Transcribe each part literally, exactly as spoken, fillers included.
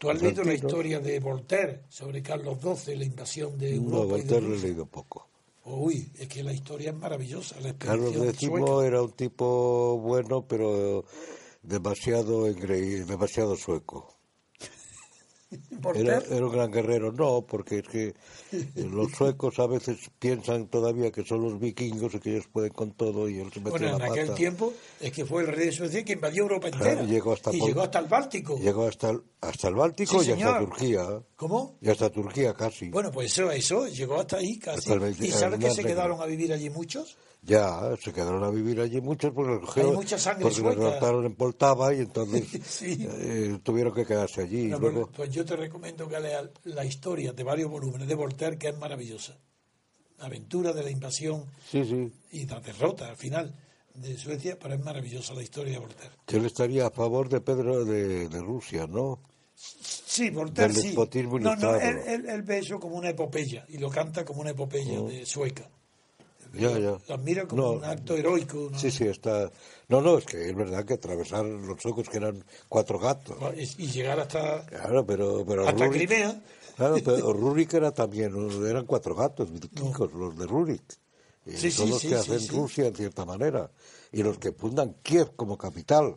¿Tú has leído la historia de Voltaire sobre Carlos doce, la invasión de Europa? No, y de Voltaire lo he Rusia? leído poco. Uy, es que la historia es maravillosa. La Carlos expedición X sueca. era un tipo bueno, pero demasiado engreído, demasiado sueco. Era, Voltaire. era un gran guerrero, no, porque es que los suecos a veces piensan todavía que son los vikingos y que ellos pueden con todo y él se metió Bueno, la en aquel pata. tiempo es que fue el rey de Suecia que invadió Europa Claro, entera. y llegó hasta y Pol- llegó hasta el Báltico. Llegó hasta el, hasta el Báltico Sí, y hasta señor. Turquía. ¿Cómo? Y hasta Turquía casi. Bueno, pues eso, eso, llegó hasta ahí casi. Hasta el veinte- ¿Y sabes el que Mar se Negro. quedaron a vivir allí muchos? Ya, se quedaron a vivir allí muchos porque, los Hay cogió- mucha sangre porque los sueca. raptaron en Poltava y entonces Sí. eh, tuvieron que quedarse allí. Bueno, y luego, pues, pues yo te recomiendo que leas la historia de varios volúmenes de Voltaire, que es maravillosa. La aventura de la invasión sí, sí, y la derrota al final de Suecia, pero es maravillosa la historia de Voltaire. que él estaría a favor de Pedro de, de Rusia, ¿no? Sí, Voltaire Del sí. despotismo No, no, ilustrado. él, él, él ve eso como una epopeya y lo canta como una epopeya Mm. de sueca. Ya, ya. Lo admira como No, un acto heroico. ¿no? Sí, sí, está... No, no, es que es verdad que atravesar los suecos que eran cuatro gatos. Y, y llegar hasta, Claro, pero... pero hasta Rurik- Crimea. Claro, pero Rurik era también, eran cuatro gatos, vikingos, los de Rurik. Eh, Sí, son sí, los sí, que sí, hacen sí. Rusia en cierta manera. Y los que fundan Kiev como capital.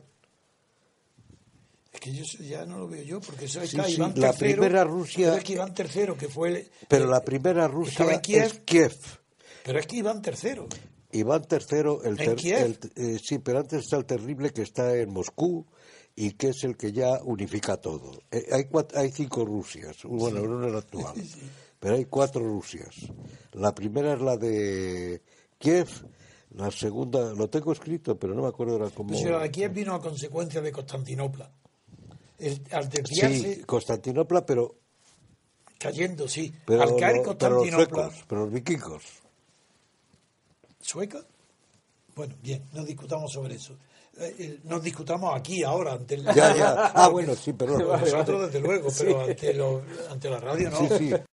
Es que yo ya no lo veo yo, porque eso es Sí, que sí, Iván la tercero, primera Rusia- pero es que Iván tercero, que fue el, Pero el- la primera estaba Rusia en Kiev, es Kiev. pero es que Iván tercero. Iván tercero, el, ¿En ter- Kiev? el- eh, sí, pero antes está el terrible que está en Moscú y que es el que ya unifica todo. Eh, hay, cuat- hay cinco Rusias, bueno, una es la actual, pero hay cuatro Rusias. La primera es la de Kiev, la segunda, lo tengo escrito, pero no me acuerdo ahora cómo... Pues la de Kiev vino a consecuencia de Constantinopla. El- al desviarse, Sí, Constantinopla, pero, cayendo, sí. pero, al caer lo- pero los Constantinopla, suecos, pero los vikingos. ¿sueca? Bueno, bien, no discutamos sobre eso. Eh, eh, no discutamos aquí, ahora, ante el... Ya, ya. Ah, bueno, sí, pero... Nosotros, desde luego, pero ante, lo, ante la radio no. Sí, sí.